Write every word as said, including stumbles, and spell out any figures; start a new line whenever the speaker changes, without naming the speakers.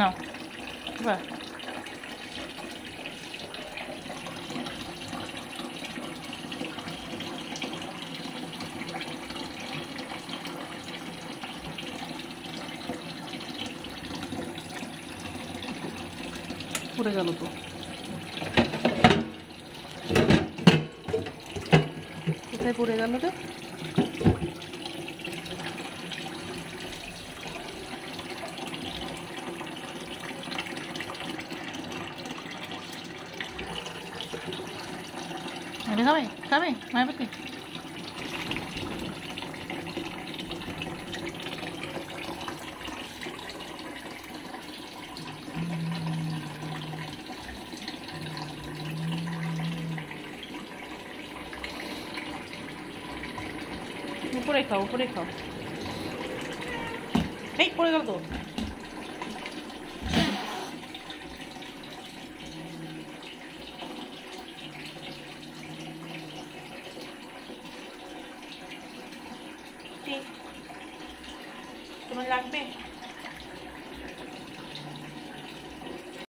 নাও বাহ পড়ে গেল তো কোথায় পড়ে গেল রে খাবে খাবে খাবে মায়াবতী উপরে খাও উপরে খাও এই পড়ে গেল তো তোমার লাগবে